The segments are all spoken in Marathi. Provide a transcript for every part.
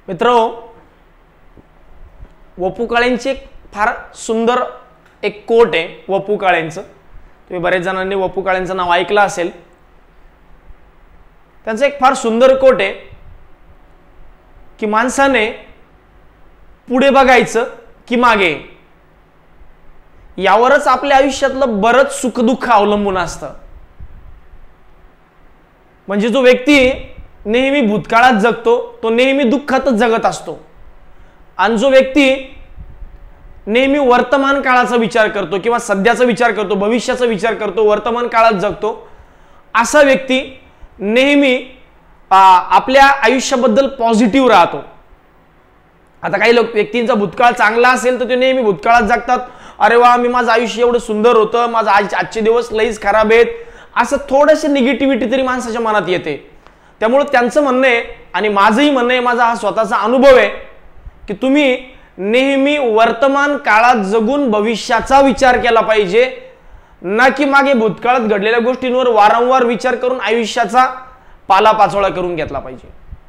मित्रांनो, वपू काळेंची एक फार सुंदर एक कोट आहे वपू काळेंचं. तुम्ही बरेच जणांनी वपू काळेंचं नाव ऐकलं असेल. त्यांचं एक फार सुंदर कोट आहे की माणसाने पुढे बघायचं की मागे, यावरच आपल्या आयुष्यातलं बरंच सुखदुःख अवलंबून असतं. म्हणजे जो व्यक्ती नेहमी भूतकाळात जगतो तो नेहमी दुःखातच जगत असतो, आणि जो व्यक्ती नेहमी वर्तमान काळाचा विचार करतो किंवा सध्याचा विचार करतो, भविष्याचा विचार करतो, वर्तमान काळात जगतो, असा व्यक्ती नेहमी आपल्या आयुष्याबद्दल पॉझिटिव्ह राहतो. आता काही व्यक्तींचा भूतकाळ चांगला असेल तर ते नेहमी भूतकाळात जगतात. अरे वा, मी माझं आयुष्य एवढं सुंदर होतं, माझं आजचे दिवस लईच खराब आहेत, असं थोडीशी निगेटिव्हिटी तरी माणसाच्या मनात येते. त्यामुळे त्यांचं म्हणणं आहे आणि माझंही म्हणणं आहे, माझा हा स्वतःचा अनुभव आहे की तुम्ही नेहमी वर्तमान काळात जगून भविष्याचा विचार केला पाहिजे, ना की मागे भूतकाळात घडलेल्या गोष्टींवर वारंवार विचार करून आयुष्याचा पालापाचोळा करून घेतला पाहिजे.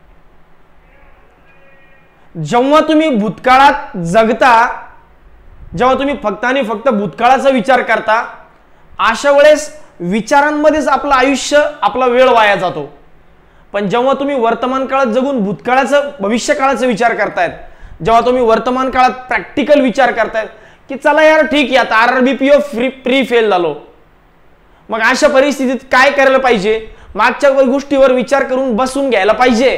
जेव्हा तुम्ही भूतकाळात जगता, जेव्हा तुम्ही फक्त आणि फक्त भूतकाळाचा विचार करता, अशा वेळेस विचारांमध्येच आपलं आयुष्य, आपला वेळ वाया जातो. पण जेव्हा तुम्ही वर्तमान काळात जगून भूतकाळाचं, भविष्य काळाचा विचार करतायत, जेव्हा तुम्ही वर्तमान काळात प्रॅक्टिकल विचार करतायत की चला यार ठीक आहे, आता RRBPO प्री फेल झालो, मग अशा परिस्थितीत काय करायला पाहिजे, मागच्या गोष्टीवर विचार करून बसून घ्यायला पाहिजे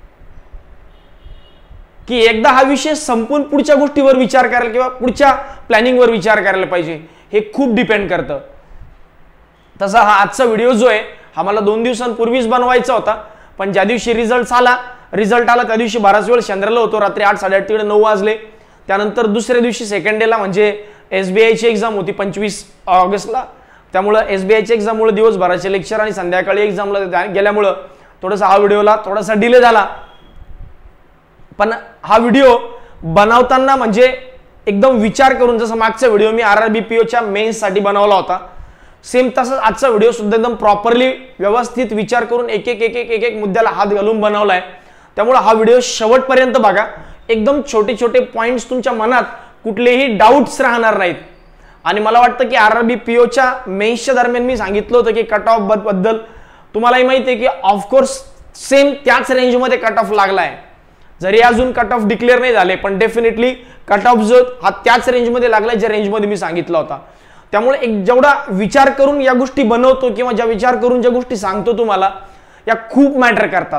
की एकदा हा विषय संपून पुढच्या गोष्टीवर विचार करायला किंवा पुढच्या प्लॅनिंगवर विचार करायला पाहिजे. हे खूप डिपेंड करतं. तसा हा आजचा व्हिडिओ जो आहे हा मला 2 दिवसांपूर्वीच बनवायचा होता, पण ज्या दिवशी रिझल्ट आला त्या दिवशी बराच वेळ चंद्राला होतो. रात्री 8, 8:30 तिकडे 9 वाजले. त्यानंतर दुसऱ्या दिवशी सेकंड डेला म्हणजे SBIची एक्झाम होती 25 ऑगस्टला. त्यामुळे SBIची एक्झाममुळे दिवसभराचे लेक्चर आणि संध्याकाळी एक्झामला गेल्यामुळं थोडासा हा व्हिडिओला थोडासा डिले झाला. पण हा व्हिडिओ बनवताना म्हणजे एकदम विचार करून, जसं मागचा व्हिडिओ मी RRBPOच्या मेन्ससाठी बनवला होता, सेम तसंच आजचा व्हिडिओ सुद्धा एकदम प्रॉपरली व्यवस्थित विचार करून एक एक मुद्द्याला हात घालून बनवलाय. त्यामुळे हा व्हिडिओ शेवटपर्यंत बघा. एकदम छोटे छोटे पॉइंट्स तुमच्या मनात कुठलेही डाऊट्स राहणार नाहीत. आणि मला वाटतं की RRBPOच्या मेन्सच्या दरम्यान मी सांगितलं होतं की कट ऑफ बद्दल तुम्हालाही माहिती आहे की ऑफकोर्स सेम त्याच रेंजमध्ये कट ऑफ लागलाय. जरी अजून कट ऑफ डिक्लेअर नाही झाले, पण डेफिनेटली कट ऑफ जो हा त्याच रेंजमध्ये लागलाय ज्या रेंजमध्ये मी सांगितलं होता. त्यामुळे एक जेवढा विचार करून या गोष्टी बनवतो किंवा ज्या विचार करून ज्या गोष्टी सांगतो तुम्हाला, या खूप मॅटर करतात.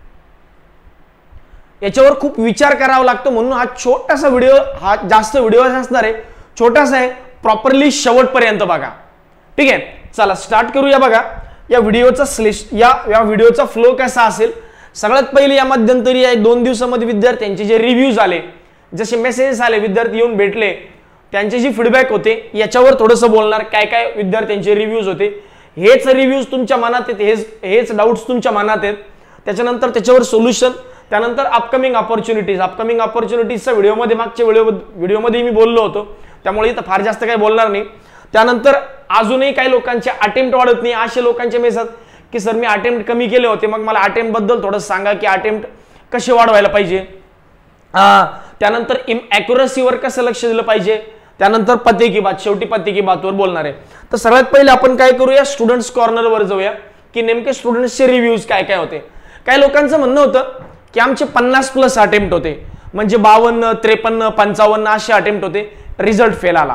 याच्यावर खूप विचार करावा लागतो. म्हणून हा छोटासा व्हिडिओ, हा जास्त व्हिडिओ असणार आहे, छोटासा आहे, प्रॉपरली शेवटपर्यंत बघा. ठीक आहे, चला स्टार्ट करूया. बघा या व्हिडिओचा फ्लो कसा असेल. सगळ्यात पहिले या मध्यंतरी या 2 दिवसामध्ये विद्यार्थ्यांचे जे रिव्ह्यूज आले, जसे मेसेजेस आले, विद्यार्थी येऊन भेटले, त्यांचे जे फीडबॅक होते, याच्यावर थोडंसं बोलणार. काय काय विद्यार्थ्यांचे रिव्ह्यूज होते, हेच रिव्ह्यूज तुमच्या मनात आहेत, हेच डाऊट्स तुमच्या मनात आहेत. त्याच्यानंतर त्याच्यावर सोल्युशन. त्यानंतर अपकमिंग ऑपॉर्च्युनिटीजच्या व्हिडिओमध्ये, मागच्या व्हिडिओमध्ये मी बोललो होतो, त्यामुळे इथं फार जास्त काही बोलणार नाही. त्यानंतर अजूनही काही लोकांचे अटेम्प्ट वाढत नाही, असे लोकांचे मेसेज की सर मी अटेम्प्ट कमी केले होते, मग मला अटेम्प्ट बद्दल थोडं सांगा की अटेम्प्ट कसे वाढवायला पाहिजे. त्यानंतर ॲक्युरसीवर कसं लक्ष दिलं पाहिजे. त्यानंतर पते की बात, शेवटी पते की बातवर बोलणार आहे. तर सगळ्यात पहिले आपण काय करूया, स्टुडंट्स कॉर्नरवर जाऊया की नेमके स्टुडंट्सचे रिव्ह्यूज काय काय होते. काही लोकांचं म्हणणं होतं की आमचे 50+ अटेम्प्ट होते, म्हणजे 52, 53, 55 असे अटेम्प्ट होते, रिझल्ट फेल आला.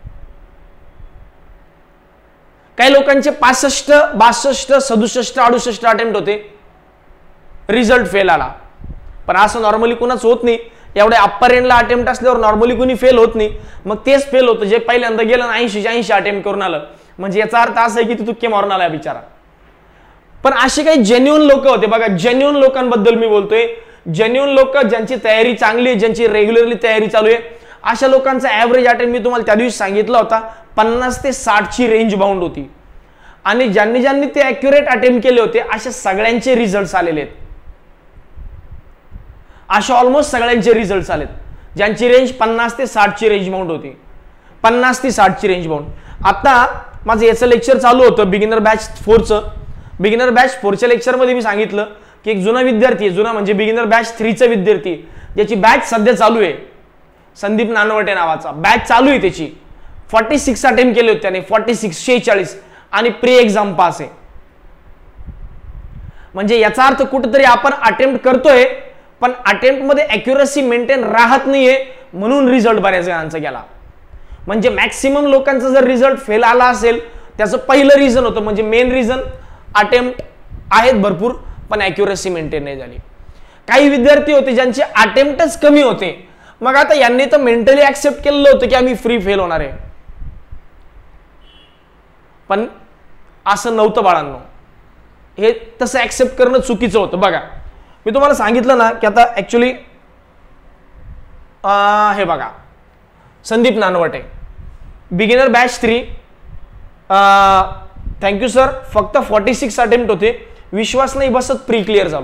काही लोकांचे 65, 62, 67, 68 अटेम्प्ट होते, रिझल्ट फेल आला. पण असं नॉर्मली कुणाच होत नाही. एवढे अप्पर एंडला अटेम्प्ट असल्यावर नॉर्मली कुणी फेल होत नाही. मग तेच फेल होतं जे पहिल्यांदा गेलं 80 अटेम्प्ट करून आलं, म्हणजे याचा अर्थ असा आहे की तू तुक्के मारून आला बिचारा. पण असे काही जेन्युइन लोक होते बघा. जेन्युइन लोकांबद्दल मी बोलतोय. जेन्युइन लोक ज्यांची तयारी चांगली आहे, ज्यांची रेग्युलरली तयारी चालू आहे, अशा लोकांचा ॲव्हरेज अटेम्प्ट मी तुम्हाला त्या दिवशी सांगितला होता 50 ते 60ची रेंज बाउंड होती. आणि ज्यांनी ते ॲक्युरेट अटेम्प्ट केले होते अशा सगळ्यांचे रिझल्ट्स आलेले आहेत. अशा ऑलमोस्ट सगळ्यांचे रिझल्ट्स आलेत ज्यांची रेंज 50 ते 60ची रेंज बाउंड होती. 50 ते 60ची रेंज बाउंड. आता माझं याचं लेक्चर चालू होतं बिगिनर बॅच 4चं. बिगिनर बॅच 4च्या लेक्चरमध्ये मी सांगितलं की एक जुना विद्यार्थी आहे, जुना म्हणजे बिगिनर बॅच 3 चा विद्यार्थी, ज्याची बॅच सध्या चालू आहे, संदीप नानवटे नावाचा, बॅच चालू आहे त्याची, 46 अटेम्प्ट केले होते त्याने, 46 आणि प्री एक्झाम पास आहे. म्हणजे याचा अर्थ कुठेतरी आपण अटेम्प्ट करतोय पण अटेम्प्ट मध्ये अॅक्युरसी मेंटेन राहत नाहीये, म्हणून रिझल्ट बऱ्याच जणांचा गेला. म्हणजे मॅक्सिमम लोकांचा जर रिझल्ट फेल आला असेल त्याचं पहिलं रिझन होतं, म्हणजे मेन रिझन अटेम्प्ट आहेत भरपूर पण अॅक्युरसी मेंटेन नाही झाली. काही विद्यार्थी होते ज्यांचे अटेम्प्टच कमी होते, मग आता यांनी तर मेंटली ऍक्सेप्ट केलेलं होतं की आम्ही फ्री फेल होणार आहे, पण असं नव्हतं बाळांनो. हे तसं ऍक्सेप्ट करणं चुकीचं होतं. बघा मी तुम्हाला सांगितलं ना की आता ऍक्च्युली हे बघा, Sandeep Nanavate beginner batch 3, thank you sir, फक्त 46 अटेम्प्ट होते, विश्वास नाही बसत प्री क्लिअर झालो.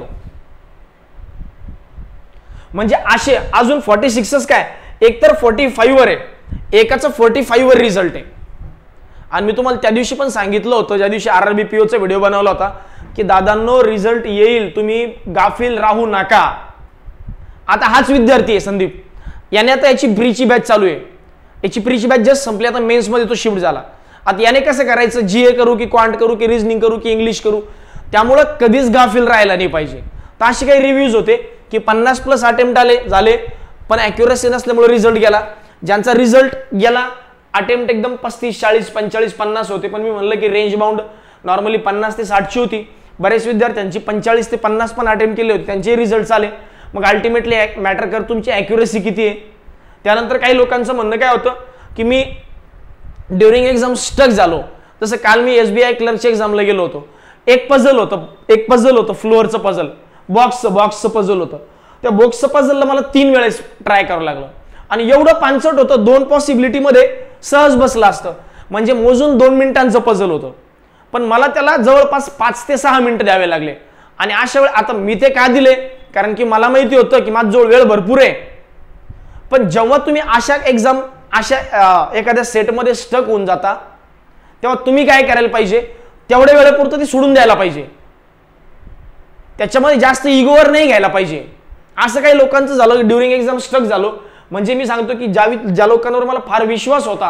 म्हणजे असे अजून 46च काय, एक तर 45 वर आहे, एकाचं 45 वर रिझल्ट आहे. आणि मी तुम्हाला त्या दिवशी पण सांगितलं होतं, ज्या दिवशी RRB POचा व्हिडिओ बनवला होता, की दादांनो रिझल्ट येईल, तुम्ही गाफील राहू नका. आता हाच विद्यार्थी आहे संदीप, याने आता याची प्रीची बॅच चालू आहे, याची प्रीची बॅच जस्ट संपली, आता मेन्स मध्ये तो शिफ्ट झाला. आता याने कसं करायचं, GA करू की क्वांट करू की रिझनिंग करू की इंग्लिश करू, त्यामुळं कधीच गाफील राहायला नाही पाहिजे. तर असे काही रिव्ह्यूज होते की 50+ अटेम्प्ट झाले पण अॅक्युरसी नसल्यामुळे रिझल्ट गेला. ज्यांचा रिझल्ट गेला अटेम्प्ट एकदम 35, 40, 45, 50 होते, पण मी म्हणलं की रेंज बाउंड नॉर्मली 50 ते 60 होती. बरेच विद्यार्थ्यांची 45 ते 50 पण अटेम्प्ट केले होते, त्यांचे रिझल्ट आले. मग अल्टिमेटली मॅटर कर तुमची अॅक्युरसी किती आहे. त्यानंतर काही लोकांचं म्हणणं काय होतं की मी ड्युरिंग एक्झाम स्टक झालो. जसं काल मी SBI क्लर्कच्या एक्झामला गेलो होतो, एक पझल होतं फ्लोअरचं पझल, बॉक्सचं पझल होतं. त्या बॉक्सचं पझलला मला 3 वेळेस ट्राय करावं लागलं आणि एवढं पानसट होतं, 2 पॉसिबिलिटी मध्ये सहज बसलं असतं. म्हणजे मोजून 2 मिनिटांचं पझल होतं, पण मला त्याला जवळपास 5 ते 6 मिनिटं द्यावे लागले. आणि अशा वेळ आता मी ते का दिले, कारण की मला माहिती होतं की माझ्याजवळ वेळ भरपूर आहे. पण जेव्हा तुम्ही अशा एखाद्या सेटमध्ये स्टक होऊन जाता, तेव्हा तुम्ही काय करायला पाहिजे, तेवढ्या वेळेपुरतं ती सोडून द्यायला पाहिजे, त्याच्यामध्ये जास्त इगोवर नाही घ्यायला पाहिजे. असं काही लोकांचं झालं, ड्युरिंग एक्झाम स्टक झालो. म्हणजे मी सांगतो की ज्या लोकांवर मला फार विश्वास होता,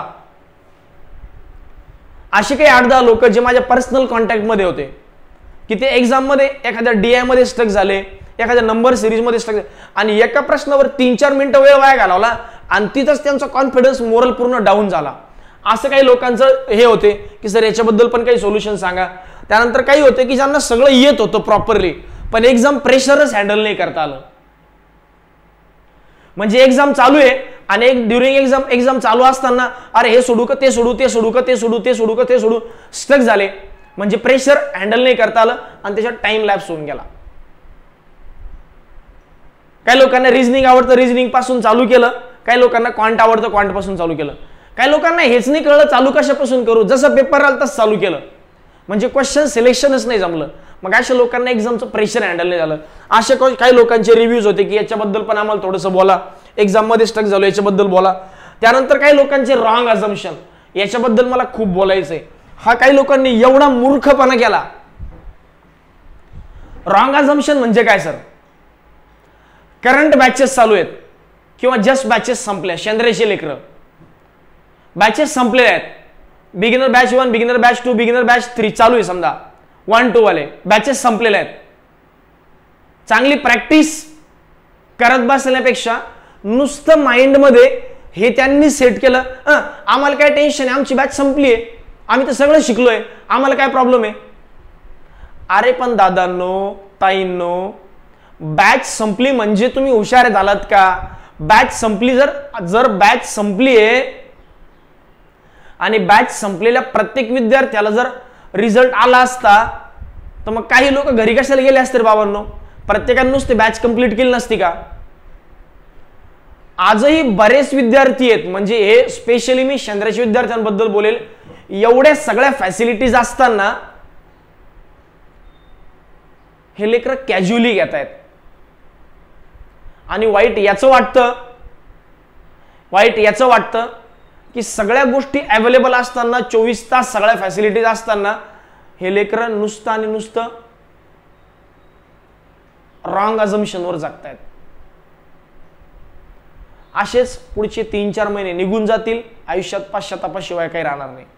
असे काही 8-10 लोक जे माझ्या पर्सनल कॉन्टॅक्टमध्ये होते, की ते एक्झाममध्ये एखाद्या DI मध्ये स्टक झाले, एखाद्या नंबर सिरीजमध्ये स्टक झाले आणि एका प्रश्नावर 3-4 मिनिटं वेळ वाया घालवला आणि तिथंच त्यांचा कॉन्फिडन्स मोरल पूर्ण डाऊन झाला. असं काही लोकांचं हे होते की सर याच्याबद्दल पण काही सोल्युशन सांगा. त्यानंतर काही होते की ज्यांना सगळं येत होतं प्रॉपरली, पण एक्झाम प्रेशरच हँडल नाही करता आलं. म्हणजे एक्झाम चालू आहे आणि एक ड्युरिंग एक्झाम चालू असताना अरे हे सोडू का ते सोडू, ते सोडू का ते सोडू, ते सोडू का ते सोडू, स्टक झाले. म्हणजे प्रेशर हँडल नाही करता आलं आणि त्याच्यात टाइम लॅप्स होऊन गेला. काही लोकांना रिझनिंग आवडतं, रिझनिंग पासून चालू केलं, काही लोकांना क्वांट आवडतं, क्वांट पासून चालू केलं, काही लोकांना हेच नाही कळलं चालू कशापासून करू, जसं पेपर आलं तसं चालू केलं. म्हणजे क्वेश्चन सिलेक्शनच नाही जमलं. मग अशा लोकांना एक्झामचं प्रेशर हँडल नाही झालं. असे काही लोकांचे रिव्ह्यूज होते की याच्याबद्दल पण आम्हाला थोडंसं बोला, एक्झाम मध्ये स्टक झालो याच्याबद्दल बोला. त्यानंतर काही लोकांचे रॉंग अझम्पशन, याच्याबद्दल मला खूप बोलायचंय. हा काही लोकांनी एवढा मूर्खपणा केला. रॉंग अझम्पशन म्हणजे काय सर, करंट बॅचेस चालू आहेत किंवा जस्ट बॅचेस संपल्या, शेंद्रेचे लेकरं बॅचेस संपलेले आहेत, beginner batch 1, beginner batch 2, beginner batch 3 चालू आहे, समजा 1-2 वाले बॅचेस संपलेले आहेत. चांगली प्रॅक्टिस करत बसण्यापेक्षा नुसतं माइंडमध्ये हे त्यांनी सेट केलं, आम्हाला काय टेन्शन आहे, आमची बॅच संपली आहे, आम्ही तर सगळं शिकलोय, आम्हाला काय प्रॉब्लेम आहे. अरे पण दादांनो, ताईंनो, बॅच संपली म्हणजे तुम्ही हुशार झालात का? बॅच संपली, जर बॅच संपली आहे आणि बॅच संपलेल्या प्रत्येक विद्यार्थ्याला जर रिझल्ट आला असता तर मग काही लोक घरी कशाला गेले असते बाबांनो, प्रत्येकाने नुसते बॅच कंप्लीट केली नसती का? आजही बरेच विद्यार्थी आहेत, म्हणजे हे स्पेशली मी शेंद्राच्या विद्यार्थ्यांबद्दल बोलेल, एवढ्या सगळ्या फॅसिलिटीज असताना हे लेकरं कॅज्युअली घेत आहेत. आणि वाईट याचं वाटतं की सगळ्या गोष्टी अवेलेबल असताना, 24 तास सगळ्या फॅसिलिटीज असताना हे लेकरं नुसतं रॉंग अझम्पशनवर जगतायत. असेच पुढचे 3-4 महिने निघून जातील, आयुष्यात पश्चातापाशिवाय काही राहणार नाही.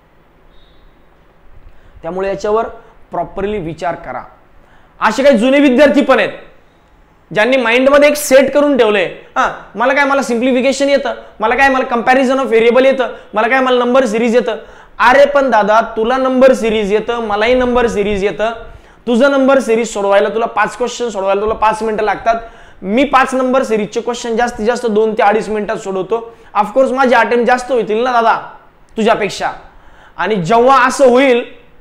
त्यामुळे याच्यावर प्रॉपरली विचार करा. असे काही जुने विद्यार्थी पण आहेत ज्यांनी माइंडमध्ये एक सेट करून ठेवलंय, मला सिम्प्लिफिकेशन येतं, मला कंपॅरिझन ऑफ व्हेरिएबल येतं, मला नंबर सिरीज येतं. अरे पण दादा, तुला नंबर सिरीज येतं, मलाही नंबर सिरीज येतं. तुझं नंबर सिरीज सोडवायला तुला 5 क्वेश्चन सोडवायला तुला 5 मिनिटं लागतात. मी 5 नंबर सिरीजचे क्वेश्चन जास्तीत जास्त 2 ते 2.5 मिनिटात सोडवतो. ऑफकोर्स माझे अटेम्प्ट जास्त होतील ना दादा तुझ्यापेक्षा. आणि जेव्हा असं होईल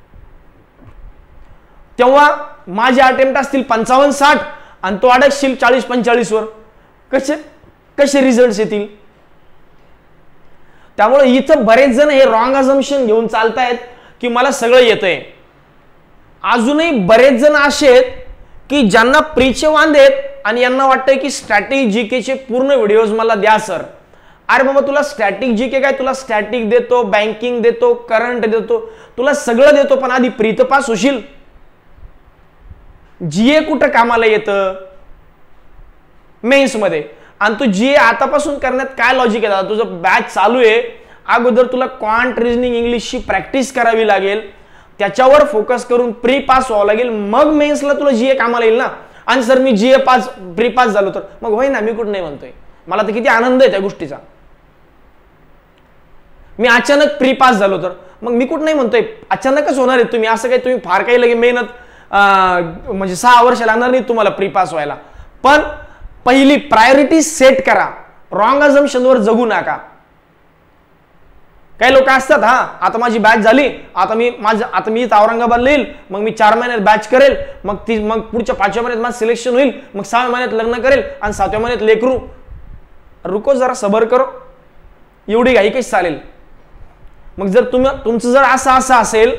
तेव्हा माझे अटेम्प्ट असतील 55-60 आणि तो अडकशील 40-45 वर. कसे रिझल्ट येतील? त्यामुळे इथं बरेच जण हे रॉंग अझम्पशन घेऊन चालतायत की मला सगळं येतंय. अजूनही बरेच जण असे आहेत की ज्यांना प्रीचे वांदे आहेत आणि यांना वाटतंय की स्टॅटिक जीकेचे पूर्ण व्हिडिओज मला द्या सर. अरे बाबा, तुला स्टॅटिक जीके काय, तुला स्टॅटिक देतो, बँकिंग देतो, करंट देतो, तुला सगळं देतो, पण आधी प्री तर पास होशील. जीए कुठं कामाला येतं मेन्स मध्ये? आणि तू जीए आतापासून करण्यात काय लॉजिक आहे? तुझं बॅच चालू आहे, अगोदर तुला क्वांट रिजनिंग इंग्लिशची प्रॅक्टिस करावी लागेल, त्याच्यावर फोकस करून प्री पास व्हावं लागेल, मग मेन्सला तुला जीए कामाला येईल ना. आणि सर मी जीए पास प्री पास झालो तर मग होय ना, मी कुठं नाही म्हणतोय, मला तर किती आनंद आहे त्या गोष्टीचा. मी अचानक प्री पास झालो तर मग मी कुठं नाही म्हणतोय, अचानकच होणार आहे. तुम्ही असं काही तुम्ही फार काही लगे मेहनत म्हणजे 6 वर्ष लागणार नाही तुम्हाला प्री पास व्हायला. पण पहिली प्रायोरिटी सेट करा, रॉंग अझम्पशनवर जगू नका. काही लोक असतात, आता माझी बॅच झाली, आता मी औरंगाबादला येईल, मग मी 4 महिन्यात बॅच करेल, मग पुढच्या 5व्या महिन्यात माझं सिलेक्शन होईल, मग 6व्या महिन्यात लग्न करेल आणि 7व्या महिन्यात लेकरू. रुको जरा, सबर करो, एवढी घाई कशी चालेल? मग जर तुमचं जर असं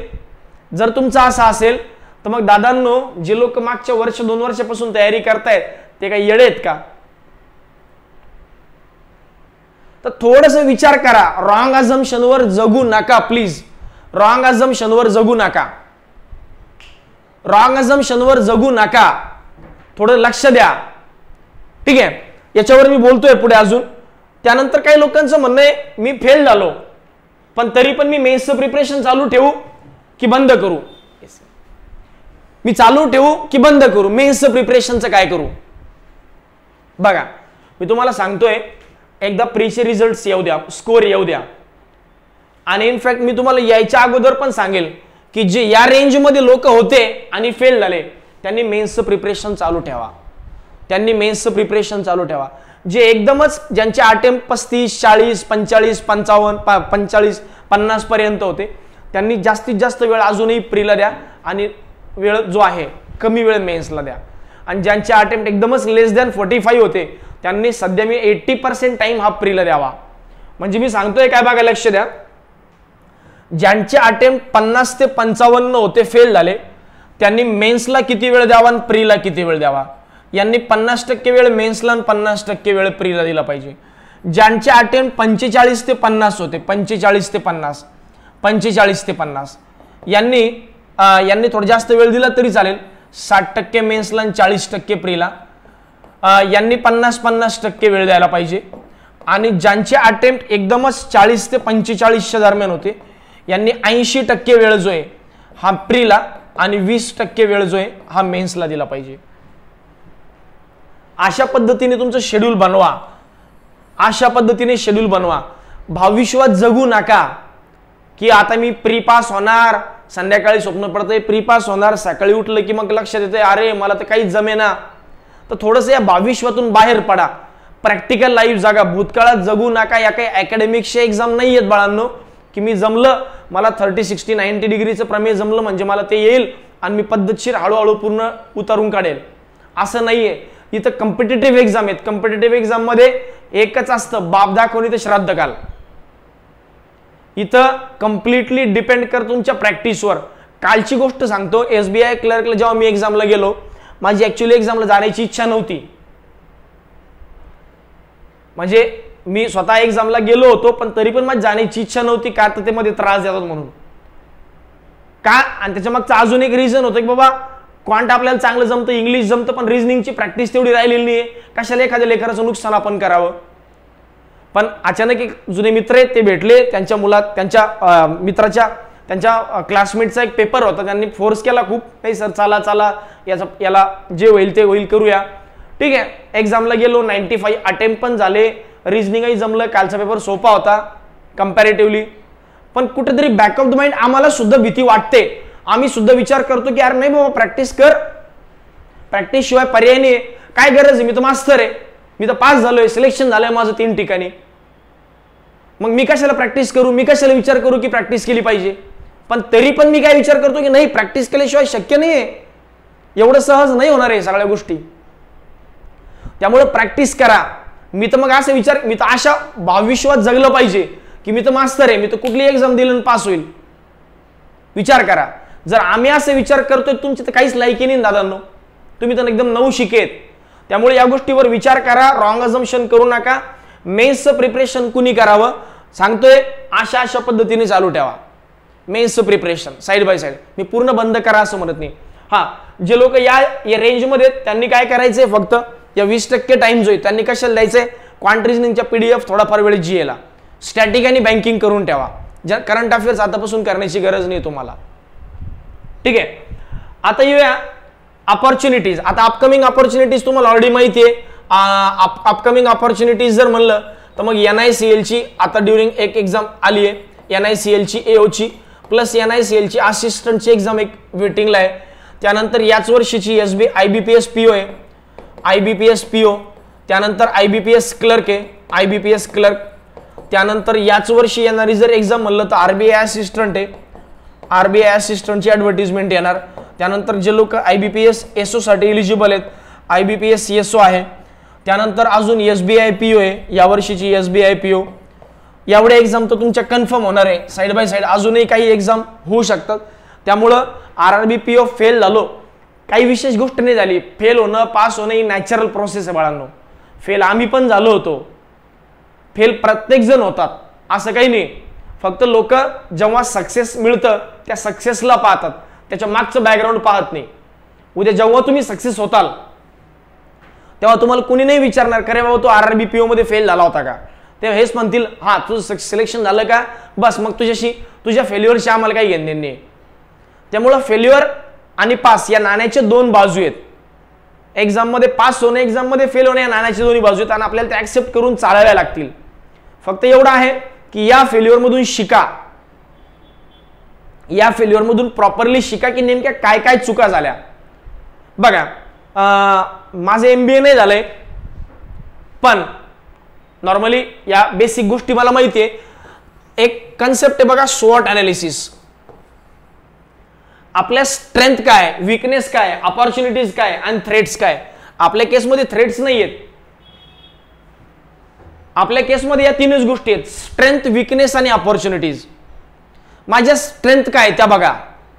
असेल तर मग दादांनो, जे लोक मागच्या 1-2 वर्षापासून तयारी करतायत ते काही येडे आहेत का? तर थोडस विचार करा, रॉंग अझम्पशनवर जगू नका प्लीज. रॉंग अझम्पशनवर जगू नका, रॉंग अझम्पशनवर जगू नका. थोडं लक्ष द्या, ठीक आहे? याच्यावर मी बोलतोय पुढे अजून. त्यानंतर काही लोकांचं म्हणणं आहे, मी फेल झालो पण तरी पण मी मेन्सचं प्रिपरेशन चालू ठेवू की बंद करू? मी चालू ठेवू की बंद करू? मेन्सचं प्रिपरेशनचं काय करू? बघा, मी तुम्हाला सांगतोय, एकदा प्रीचे रिझल्ट्स येऊ द्या, स्कोर येऊ द्या. आणि इनफॅक्ट मी तुम्हाला यायच्या अगोदर पण सांगेल की जे या रेंजमध्ये लोक होते आणि फेल झाले त्यांनी मेन्सचं प्रिपरेशन चालू ठेवा. जे एकदमच ज्यांचे अटेम्प्ट 35, 40, 45, 55, 50 पर्यंत होते त्यांनी जास्तीत जास्त वेळ अजूनही प्रीला द्या आणि वेळ जो आहे कमी वेळ मेन्सला द्या. आणि ज्यांचे अटेम्प्ट एकदमच लेस दॅन 45 होते त्यांनी सध्या मी 80% टाइम हा प्रीला द्यावा. म्हणजे मी सांगतोय काय, बघा लक्ष द्या, ज्यांचे अटेम्प्ट 50 ते 55 होते फेल झाले त्यांनी मेन्सला किती वेळ द्यावा आणि प्रीला किती वेळ द्यावा? यांनी 50% वेळ मेन्सला आणि 50% वेळ प्रीला दिला पाहिजे. ज्यांचे अटेम्प्ट 45 ते 50 होते, 45 ते 50 यांनी थोडा जास्त वेळ दिला तरी चालेल. 60% मेन्सला आणि 40% प्रीला. यांनी 50% वेळ द्यायला पाहिजे. आणि ज्यांचे अटेम्प्ट एकदमच 40 ते 45च्या दरम्यान होते यांनी 80% वेळ जो आहे हा प्रीला आणि 20% वेळ जो आहे हा मेन्सला दिला पाहिजे. अशा पद्धतीने तुमचं शेड्यूल बनवा. भावविश्वात जगू नका की आता मी प्री पास होणार, संध्याकाळी स्वप्न पडतंय प्री पास होणार, सकाळी उठलं की मग लक्षात येतंय अरे मला तर काहीच जमेना. तर थोडंसं या भावविश्वातून बाहेर पडा, प्रॅक्टिकल लाईफ जगा, भूतकाळात जगू नका. या काही अकॅडमिक्सचे एक्झाम नाही आहेत बाळांनो की मी जमलं, मला 30, 60, 90 डिग्रीचं प्रमेय जमलं म्हणजे मला ते येईल आणि मी पद्धतशीर हळूहळू पूर्ण उतारून काढेल, असं नाहीये. इथं कॉम्पिटिटिव्ह एक्झाम आहेत. कॉम्पिटिटिव्ह एक्झाम मध्ये एकच असतं, बाप दाखवणी ते श्राद्ध काल. इथं कम्प्लिटली डिपेंड कर तुमच्या प्रॅक्टिसवर. कालची गोष्ट सांगतो, SBI क्लर्कला जेव्हा मी एक्झामला गेलो, माझी ऍक्च्युअली एक्झामला जाण्याची इच्छा नव्हती. म्हणजे मी स्वतः एक्झामला गेलो होतो पण तरी पण माझी जाण्याची इच्छा नव्हती. का तर ते मध्ये त्रास देतात म्हणून. का? आणि त्याच्या मागचं अजून एक रिझन होतं की बाबा क्वांट आपल्याला चांगलं जमतं, इंग्लिश जमतं, पण रिझनिंगची प्रॅक्टिस तेवढी राहिलेली नाही आहे. कशाला एखाद्या लेकराचं नुकसान आपण करावं. पण अचानक एक जुने मित्र आहेत ते भेटले, त्यांच्या मित्राच्या त्यांच्या क्लासमेटचा एक पेपर होता, त्यांनी फोर्स केला खूप, नाही सर चला चला याला जे होईल ते होईल करूया. ठीक आहे, एक्झामला गेलो, 95 अटेम्प्ट पण झाले, रिझनिंगही जमलं, कालचा पेपर सोपा होता कम्पॅरेटिव्हली. पण कुठेतरी बॅक ऑफ द माइंड आम्हाला सुद्धा भीती वाटते, आम्ही सुद्धा विचार करतो की यार नाही बाबा प्रॅक्टिस कर, प्रॅक्टिस शिवाय पर्याय नाही, काय गरज आहे, मी तर मास्तर आहे, मी तर पास झालोय, सिलेक्शन झालंय माझं 3 ठिकाणी, मग मी कशाला प्रॅक्टिस करू, मी कशाला विचार करू की प्रॅक्टिस केली पाहिजे. पण तरी पण मी काय विचार करतो की नाही, प्रॅक्टिस केल्याशिवाय शक्य नाही आहे, एवढं सहज नाही होणार आहे सगळ्या गोष्टी. त्यामुळे प्रॅक्टिस करा. मी तर मग असं विचार, मी तर अशा भावविश्वात जगलं पाहिजे की मी तर मास्तर आहे, मी तर कुठली एक्झाम दिली पास होईल. विचार करा, जर आम्ही असे विचार करतोय तुमची तर काहीच लायकी नाही दादांनो, तुम्ही तर एकदम नवशिकेत. त्यामुळे या गोष्टीवर विचार करा, रॉंग अझम्पशन करू नका. मेन्सचं प्रिपरेशन कुणी करावं सांगतोय, अशा पद्धतीने चालू ठेवा. मेन्सचं प्रिपरेशन साईड बाय साईड, मी पूर्ण बंद करा असं म्हणत नाही. हा, जे लोक या रेंजमध्ये त्यांनी काय करायचंय, फक्त या 20% टाइम जो आहे त्यांनी कशाला द्यायचंय, क्वांट रिझनिंगच्या PDF थोडाफार वेळ GA ला, स्टॅटिक आणि बँकिंग करून ठेवा. करंट अफेअर्स आतापासून करण्याची गरज नाही तुम्हाला. ठीक आहे, आता येऊया अपॉर्च्युनिटीज. आता अपकमिंग अपॉर्च्युनिटीज तुम्हाला ऑलरेडी माहिती आहे. अपकमिंग अपॉर्च्युनिटीज जर म्हणलं तर मग NICL ची आता ड्युरिंग एक एक्झाम आली आहे, NICL ची AO ची प्लस NICL ची असिस्टंटची एक्झाम एक वेटिंगला आहे. त्यानंतर याच वर्षीची IBPS PO आहे, IBPS PO, त्यानंतर IBPS क्लर्क आहे, IBPS क्लर्क. त्यानंतर याच वर्षी येणारी जर एक्झाम म्हणलं तर RBI असिस्टंट आहे, RBI असिस्टंटची ॲडव्हर्टिजमेंट येणार. त्यानंतर जे लोक IBPS SO साठी एलिजिबल आहेत, IBPS SO आहे. त्यानंतर अजून SBI PO आहे, यावर्षीची SBI PO. एवढ्या एक्झाम तर तुमच्या कन्फर्म होणार आहे. साईड बाय साईड अजूनही काही एक्झाम होऊ शकतात. त्यामुळं RRB PO फेल झालो, काही विशेष गोष्ट नाही झाली. फेल होणं, पास होणं ही नॅचरल प्रोसेस आहे बाळांनो. फेल आम्ही पण झालो होतो, फेल प्रत्येक जण होतात, असं काही नाही. फक्त लोक जेव्हा सक्सेस मिळतं त्या सक्सेसला पाहतात, त्याच्या मागचं बॅकग्राऊंड पाहत नाही. उद्या जेव्हा तुम्ही सक्सेस होताल तेव्हा तुम्हाला कुणी नाही विचारणार करे बाबा तू RRB PO मध्ये फेल झाला होता का. तेव्हा हेच म्हणतील हा तुझं सिलेक्शन झालं का, बस मग तुझ्या फेल्युअरशी आम्हाला काही घेणं नाही. त्यामुळं फेल्युअर आणि पास या नाण्याचे 2 बाजू आहेत. एक्झाम मध्ये पास होणे, एक्झाम मध्ये फेल होणे या नाण्याचे दोन्ही बाजू आहेत आणि आपल्याला ते ऍक्सेप्ट करून चालाव्या लागतील. फक्त एवढं आहे की या फेल्युअर मधून शिका, या फेल्युअर मधून प्रॉपरली शिका की नेमक्या काय काय चुका झाल्या. बघा माझे MBA नाही झालंय, पण नॉर्मली या बेसिक गोष्टी मला माहिती आहे. एक कन्सेप्ट आहे बघा, SWOT अनालिसिस. आपल्या स्ट्रेंथ काय, विकनेस काय, अपॉर्च्युनिटीज काय आणि थ्रेट्स काय. आपल्या केसमध्ये थ्रेट्स नाही आहेत, आपल्या केसमध्ये या 3च गोष्टी आहेत, स्ट्रेंथ, विकनेस आणि अपॉर्च्युनिटीज. माझ्या स्ट्रेंथ काय त्या बघा.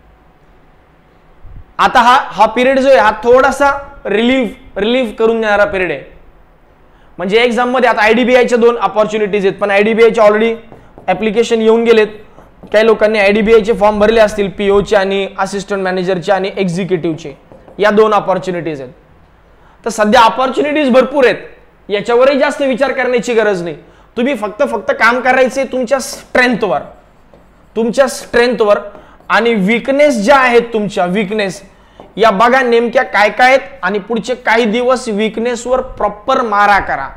आता हा पिरियड जो आहे हा थोडासा रिलीफ करून देणारा पिरियड आहे. म्हणजे एक्झाम मध्ये आता IDBIच्या 2 अपॉर्च्युनिटीज आहेत, पण IDBIचे ऑलरेडी ऍप्लिकेशन येऊन गेलेत. काही लोकांनी IDBIचे फॉर्म भरले असतील, POचे आणि असिस्टंट मॅनेजरचे आणि एक्झिक्युटिव्हचे. या 2 अपॉर्च्युनिटीज आहेत. तर सध्या अपॉर्च्युनिटीज भरपूर आहेत, याच्यावरही जास्त विचार करण्याची गरज नाही. तुम्ही फक्त काम करायचे तुमच्या स्ट्रेंथवर आणि विकनेस ज्या आहेत तुमच्या विकनेस या बघा नेमक्या काय काय आहेत आणि पुढचे काही दिवस विकनेसवर प्रॉपर मारा करा.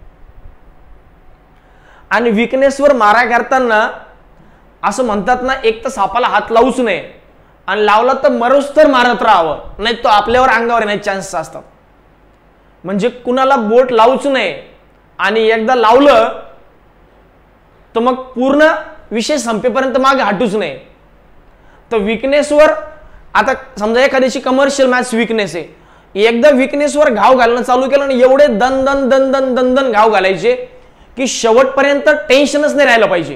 आणि विकनेसवर मारा करताना असं म्हणतात ना, एक तर सापाला हात लावूच नये आणि लावला तर मरोच तर मारत राहावं, नाही तो आपल्यावर अंगावर येण्याचे चान्सेस असतात. म्हणजे कुणाला बोट लावूच नये आणि एकदा लावलं तर मग पूर्ण विषय संपेपर्यंत मागे हटूच नये. तर विकनेसवर आता समजा एखाद्याची कमर्शियल मॅथ्स विकनेस आहे, एकदा विकनेसवर घाव घालणं चालू केलं ना, एवढे दन घाव घालायचे की शेवटपर्यंत टेन्शनच नाही राहिलं पाहिजे.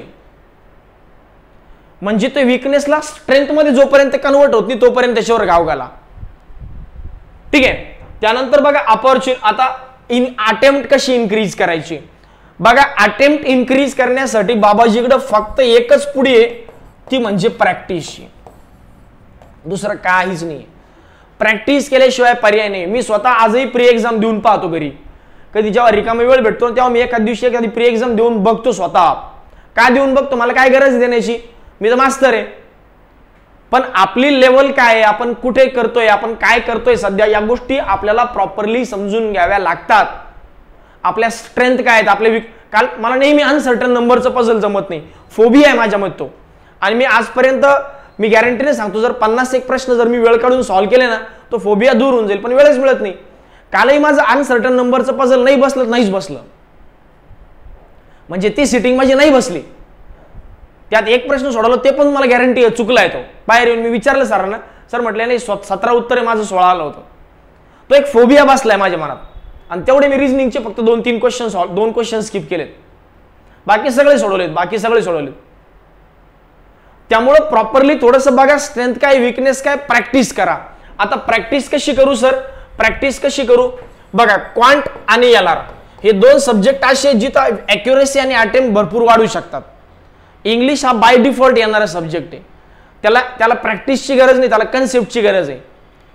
म्हणजे ते विकनेसला स्ट्रेंथ मध्ये जोपर्यंत कन्वर्ट होत नाही तोपर्यंत त्याच्यावर घाव घाला. ठीक आहे. त्यानंतर बघा आता अटेम्प्ट कशी इन्क्रीज करायची. बघा अटेम्प्ट इन्क्रीज करण्यासाठी बाबाजीकडे फक्त एकच पुढे आहे, ती म्हणजे प्रॅक्टिस. दुसरं काहीच नाही. प्रॅक्टिस केल्याशिवाय पर्याय नाही. मी स्वतः आजही प्री एक्झाम देऊन पाहतो घरी. कधी जेव्हा रिकामी वेळ भेटतो तेव्हा मी एखाद दिवशी एखादी प्री एक्झाम देऊन बघतो स्वतः. काय देऊन बघतो, मला काय गरज देण्याची, मी तर मास्तर आहे. पण आपली लेवल काय आहे, आपण कुठे करतोय, आपण काय करतोय सध्या, या गोष्टी आपल्याला प्रॉपरली समजून घ्याव्या लागतात. आपल्या स्ट्रेंथ काय आहेत, आपले काल मला नेहमी अनसर्टन नंबरचं पझल जमत नाही, फोबिया आहे माझ्यामध्ये तो. आणि मी आजपर्यंत मी गॅरंटीने सांगतो, जर 51 प्रश्न जर मी वेळ काढून सॉल्व्ह केले ना, तो फोबिया दूर होऊन जाईल. पण वेळच मिळत नाही. कालही माझं अनसर्टन नंबरचं पझल नाही बसलं, नाहीच बसलं, म्हणजे ती सिटिंग माझी नाही बसली. त्यात एक प्रश्न सोडवला, ते पण मला गॅरंटी आहे चुकला आहे तो. बाहेर येऊन मी विचारलं सरांना, सर म्हटले नाही 17 उत्तर आहे, माझं 16 आलं होतं. तो एक फोबिया बसलाय माझ्या मनात. आणि तेवढे मी रिझनिंगचे फक्त 2-3 क्वेश्चन 2 क्वेश्चन स्किप केलेत, बाकी सगळे सोडवलेत. त्यामुळे प्रॉपरली थोडंसं बघा, स्ट्रेंथ काय, विकनेस काय, प्रॅक्टिस करा. आता प्रॅक्टिस कशी करू सर, प्रॅक्टिस कशी करू बघा. क्वांट आणि एलआर हे 2 सब्जेक्ट असे जिथं ॲक्युरेसी आणि अटेम्प्ट भरपूर वाढू शकतात. इंग्लिश हा बाय डिफॉल्ट येणारा सब्जेक्ट आहे, त्याला प्रॅक्टिसची गरज नाही, त्याला कन्सेप्टची गरज आहे.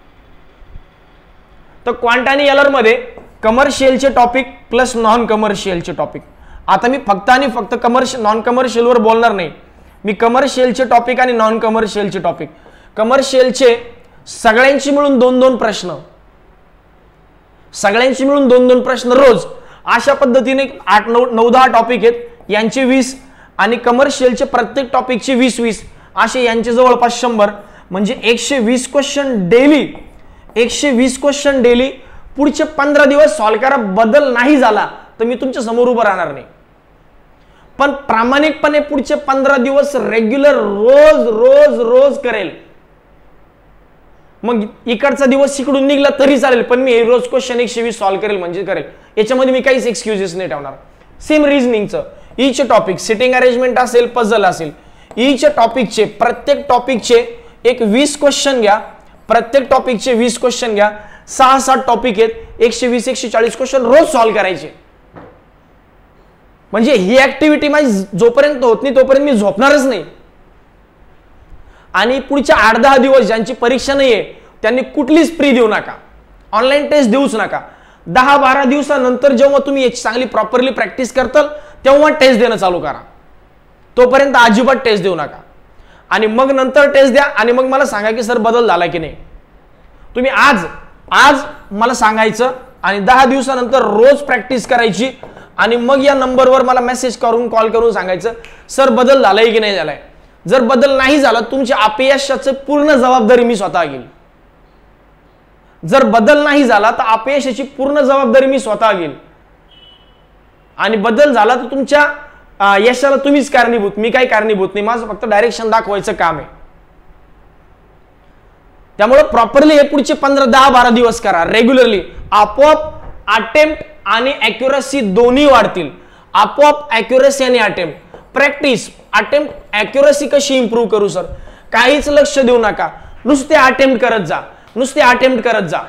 तर क्वांट आणि एलआर मध्ये कमर्शियलचे टॉपिक प्लस नॉन कमर्शियलचे टॉपिक. आता मी फक्त आणि फक्त नॉन कमर्शियलवर बोलणार नाही, मी कमर्शियलचे टॉपिक आणि नॉन कमर्शियलचे टॉपिक. कमर्शियलचे सगळ्यांची मिळून 2-2 प्रश्न, सगळ्यांची मिळून 2-2 प्रश्न रोज, अशा पद्धतीने 8-9-10 टॉपिक आहेत, यांचे 20, आणि कमर्शियलचे प्रत्येक टॉपिकचे 20-20 असे यांचे जवळपास 100, म्हणजे 120 क्वेश्चन डेली. 120 question daily. पुढचे 15 दिवस सॉल्व्ह करा. बदल नाही झाला तर मी तुमच्या समोर उभं राहणार नाही. पण प्रामाणिकपणे पुढचे 15 दिवस रेग्युलर रोज रोज रोज करेल. मग इकडचा दिवस इकडून निघला तरी चालेल, पण मी रोज क्वेश्चन 120 सॉल्व्ह करेल म्हणजे करेल. याच्यामध्ये मी काहीच एक्सक्युजेस नाही ठेवणार. सेम रिझनिंगचं ईच टॉपिक, सिटिंग अरेंजमेंट असेल, पझल असेल, ईच टॉपिकचे प्रत्येक टॉपिकचे एक 20 क्वेश्चन घ्या. प्रत्येक टॉपिकचे 20 क्वेश्चन घ्या. 6-7 टॉपिक आहेत, 120-140 क्वेश्चन रोज सॉल्व्ह करायचे. म्हणजे ही ऍक्टिव्हिटी माझी जोपर्यंत होत नाही तोपर्यंत मी झोपणारच नाही. आणि पुढच्या 8-10 दिवस ज्यांची परीक्षा नाहीये त्यांनी कुठलीच प्री देऊ नका, ऑनलाईन टेस्ट देऊच नका. 10-12 दिवसानंतर जेव्हा तुम्ही याची चांगली प्रॉपरली प्रॅक्टिस करताल तेव्हा टेस्ट देणं चालू करा. तोपर्यंत अजिबात टेस्ट देऊ नका. आणि मग नंतर टेस्ट द्या आणि मग मला सांगा की सर बदल झाला की नाही. तुम्ही आज मला सांगायचं आणि 10 दिवसानंतर रोज प्रॅक्टिस करायची आणि मग या नंबरवर मला मेसेज करून कॉल करून सांगायचं सर बदल झालाय की नाही झालाय. जर बदल नाही झाला तुमच्या अपयशाची पूर्ण जबाबदारी मी स्वतः घेईल. जर बदल नाही झाला तर अपयशाची पूर्ण जबाबदारी मी स्वतः घेईल. आणि बदल झाला तर तुमच्या यशाला तुम्हीच कारणीभूत, मी काही कारणीभूत नाही. माझं फक्त डायरेक्शन दाखवायचं काम आहे. त्यामुळे प्रॉपरली हे पुढचे 15-10-12 दिवस करा रेग्युलरली. आपोआप अटेम्प्ट आणि अॅक्युरसी दोन्ही वाढतील. आपोआप अॅक्युरसी आणि अटेम्प्ट. प्रॅक्टिस, अटेम्प्ट, अॅक्युरसी कशी इंप्रूव्ह करू सर, काहीच लक्ष देऊ नका, नुसते अटेम्प्ट करत जा, नुसते अटेम्प्ट करत जा.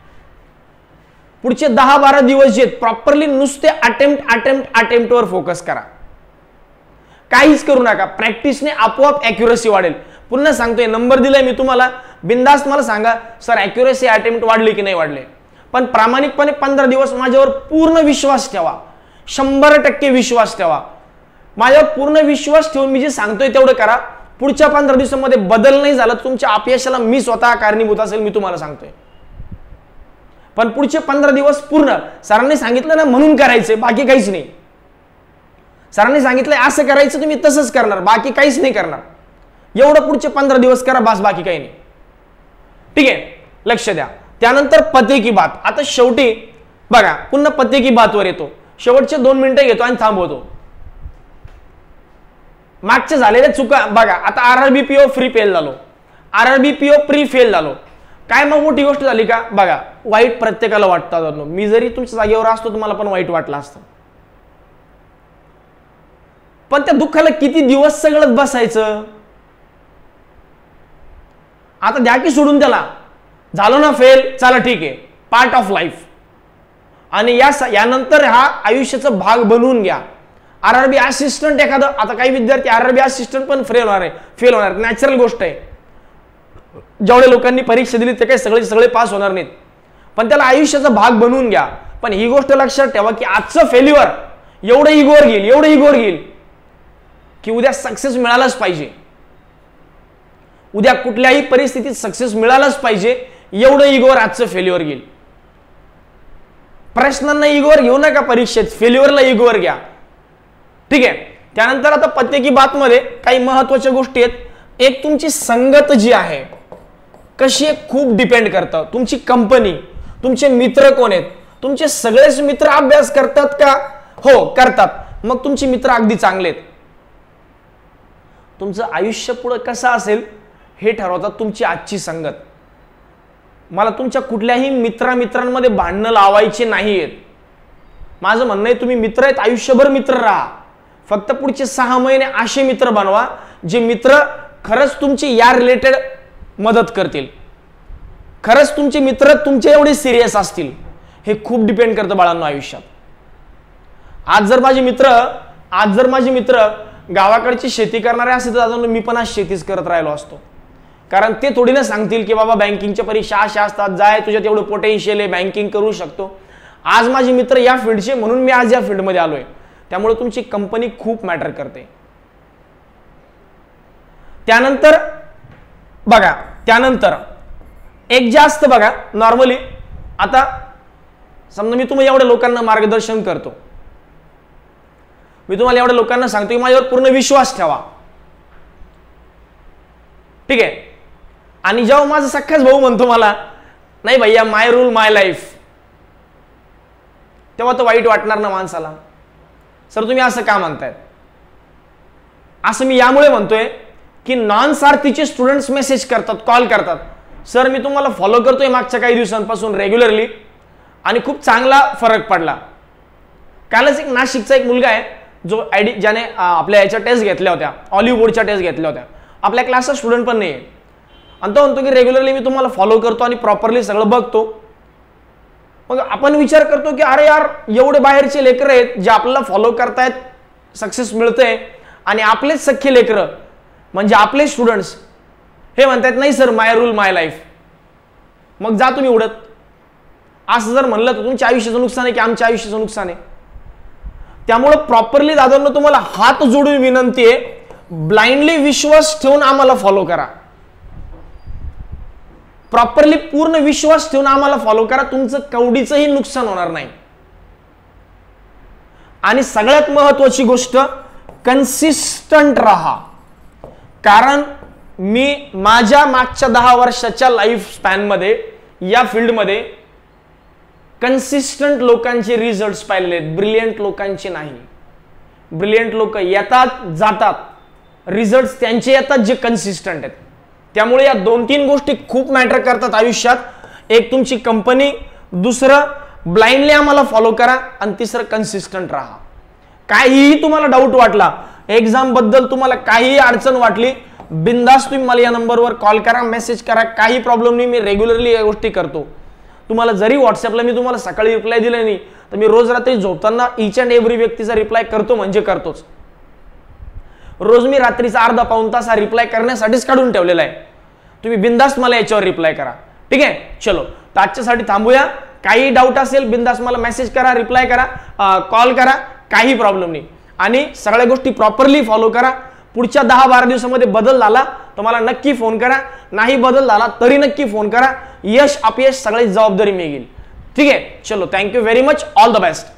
पुढचे 10-12 दिवस जे प्रॉपरली नुसते अटेम्प्टवर फोकस करा. काहीच करू नका. प्रॅक्टिसने आपोआप अॅक्युरसी वाढेल. पुन्हा सांगतोय, नंबर दिलाय मी तुम्हाला, बिंदास मला सांगा सर अॅक्युरसी अटेम्प्ट वाढली की नाही वाढले. पण प्रामाणिकपणे 15 दिवस माझ्यावर पूर्ण विश्वास ठेवा, 100% विश्वास ठेवा. माझ्यावर पूर्ण विश्वास ठेवून मी जे सांगतोय तेवढं करा. पुढच्या 15 दिवसांमध्ये बदल नाही झाला तुमच्या अपयशाला मी स्वतः कारणीभूत असेल, मी तुम्हाला सांगतोय. पण पुढचे 15 दिवस पूर्ण सरांनी सांगितलं ना म्हणून करायचे, बाकी काहीच नाही. सरांनी सांगितलंय असं करायचं तुम्ही तसंच करणार, बाकी काहीच नाही करणार. एवढं पुढचे 15 दिवस करा, बस, बाकी काही नाही. ठीक आहे, लक्ष द्या. त्यानंतर पते की बात. आता शेवटी बघा, पुन्हा पते की बात वर येतो. शेवटचे 2 मिनिटं घेतो आणि थांबवतो. मागच्या झालेल्या चुका बघा. आता आरआरबी पीओ फ्री फेल झालो, आरआरबी पीओ प्री फेल झालो. काय मग मोठी गोष्ट झाली का? बघा, वाईट प्रत्येकाला वाटतं. मी जरी तुमच्या जागेवर असतो तुम्हाला पण वाईट वाटलं असतं. पण त्या दुःखाला किती दिवस सगळं बसायचं? आता द्या की सोडून त्याला. झालो ना फेल, चला ठीक आहे, पार्ट ऑफ लाईफ. आणि यानंतर हा आयुष्याचा भाग बनवून घ्या. आरआरबी असिस्टंट एखादं, आता काही विद्यार्थी आरआरबी असिस्टंट पण फेल होणार, नॅचरल गोष्ट आहे. जेवढे लोकांनी परीक्षा दिली ते काही सगळे सगळे पास होणार नाहीत, पण त्याला आयुष्याचा भाग बनवून घ्या. पण ही गोष्ट लक्षात ठेवा की आजचं फेल्युअर एवढं इगोवर घेईल, एवढं इगोवर घेईल की उद्या सक्सेस मिळालाच पाहिजे, उद्या कुठल्याही परिस्थितीत सक्सेस मिळालाच पाहिजे, एवढं इगोवर आजचं फेल्युअर घेईल. प्रश्नांना इगोवर घेऊ नका, परीक्षेत फेल्युअरला इगोवर घ्या. ठीक आहे. त्यानंतर आता पत्ते की बात मध्ये काही महत्वाच्या गोष्टी आहेत. एक तुमची संगत जी आहे कशी आहे खूप डिपेंड करतं. तुमची कंपनी, तुमचे मित्र कोण आहेत, तुमचे सगळेच मित्र अभ्यास करतात का? हो करतात, मग तुमचे मित्र अगदी चांगले आहेत. तुमचं आयुष्य पुढे कसं असेल हे ठरवतात तुमची आजची संगत. मला तुमच्या कुठल्याही मित्रांमध्ये भांडणं लावायचे नाहीयेत. माझं म्हणणं आहे तुम्ही मित्र आहेत आयुष्यभर मित्र राहा, फक्त पुढचे 6 महिने असे मित्र बनवा जे मित्र खरंच तुमची या रिलेटेड मदत करतील, खरंच तुमचे मित्र तुमचे एवढे सिरियस असतील. हे खूप डिपेंड करतं बाळांनो आयुष्यात. आज जर माझे मित्र गावाकडची शेती करणारे असते तर मी पण आज शेतीच करत राहिलो असतो. कारण ते थोडी ना सांगतील की बाबा बँकिंगच्या परीक्षा अशा असतात, जाय तुझ्यात एवढं पोटेन्शियल आहे, बँकिंग करू शकतो. आज माझे मित्र या फील्डचे म्हणून मी आज या फील्डमध्ये आलोय. त्यामुळे तुमची कंपनी खूप मॅटर करते. त्यानंतर एक जास्त बघा, नॉर्मली आता समजा मी तुम्हाला एवढ्या लोकांना मार्गदर्शन करतो, मी तुम्हाला एवढ्या लोकांना सांगतो की माझ्यावर पूर्ण विश्वास ठेवा. ठीक आहे. आणि जेव्हा माझा सख्खाच भाऊ म्हणतो मला नाही भैया माय रूल माय लाईफ, तेव्हा तो वाईट वाटणार ना माणसाला. सर तुम्ही असं का म्हणतायत? असं मी यामुळे म्हणतोय की नॉन सारथीचे स्टुडंट्स मेसेज करतात, कॉल करतात, सर मी तुम्हाला फॉलो करतोय मागच्या काही दिवसांपासून रेग्युलरली आणि खूप चांगला फरक पडला. कालच एक नाशिकचा एक मुलगा आहे जो ज्याने आपल्या याच्या टेस्ट घेतल्या होत्या, ऑलिव्ह बोर्डच्या टेस्ट घेतल्या होत्या, आपल्या क्लासचा स्टुडंट पण नाही आहे, आणि तो म्हणतो की रेग्युलरली मी तुम्हाला फॉलो करतो आणि प्रॉपरली सगळं बघतो. मग आपण विचार करतो की अरे यार एवढे बाहेरचे लेकरं आहेत जे आपल्याला फॉलो करतायत, सक्सेस मिळतंय, आणि आपलेच सख्खे लेकरं म्हणजे आपले स्टुडंट्स हे म्हणतात नाही sir my rule my life. मग जा तुम्ही उडत. असं जर म्हणलं तर तुमच्या आयुष्याचं नुकसान आहे की आमच्या आयुष्याचं नुकसान आहे. त्यामुळे प्रॉपरली दादांना तुम्हाला हात जोडून विनंती आहे, ब्लाइंडली विश्वास ठेवून आम्हाला फॉलो करा, प्रॉपरली पूर्ण विश्वास ठेवून आम्हाला फॉलो करा, तुमचं कवडीचंही नुकसान होणार नाही. आणि सगळ्यात महत्वाची गोष्ट कन्सिस्टंट राहा. कारण मी माझ्या मागच्या 10 वर्षाच्या लाईफ स्पॅन मध्ये या फील्डमध्ये कन्सिस्टंट लोकांचे रिझल्ट्स पाहिलेले आहेत, ब्रिलियंट लोकांचे नाही. ब्रिलियंट लोक येतात जातात, रिझल्ट्स त्यांचे येतात जे कन्सिस्टंट आहेत. त्यामुळे या 2-3 गोष्टी खूप मॅटर करतात आयुष्यात. एक तुमची कंपनी, दुसरं ब्लाइंडली आम्हाला फॉलो करा, आणि तिसरं कन्सिस्टंट राहा. काहीही तुम्हाला डाऊट वाटला, एक्झाम बद्दल तुम्हाला काहीही अडचण वाटली, बिंदास तुम्ही मला या नंबरवर कॉल करा, मेसेज करा, काही प्रॉब्लेम नाही. मी रेग्युलरली या गोष्टी करतो. तुम्हाला जरी व्हॉट्सअपला मी तुम्हाला सकाळी रिप्लाय दिला नाही तर मी रोज रात्री झोपताना ईच अँड एव्हरी व्यक्तीचा रिप्लाय करतो म्हणजे करतोच. रोज मी रात्रीचा अर्धा पाऊण तास हा रिप्लाय करण्यासाठीच काढून ठेवलेला आहे. तुम्ही बिंदास मला याच्यावर रिप्लाय करा. ठीक आहे. चलो तर आजच्यासाठी थांबूया. काही डाऊट असेल बिंदास मला मेसेज करा, रिप्लाय करा, कॉल करा, काही प्रॉब्लेम नाही. आणि सगळ्या गोष्टी प्रॉपरली फॉलो करा. पुढच्या 10-12 दिवसामध्ये बदल झाला तर मला नक्की फोन करा, नाही बदल झाला तरी नक्की फोन करा. यश अपयश सगळी जबाबदारी मी घेईल. ठीक आहे. चलो thank you very much. All the best.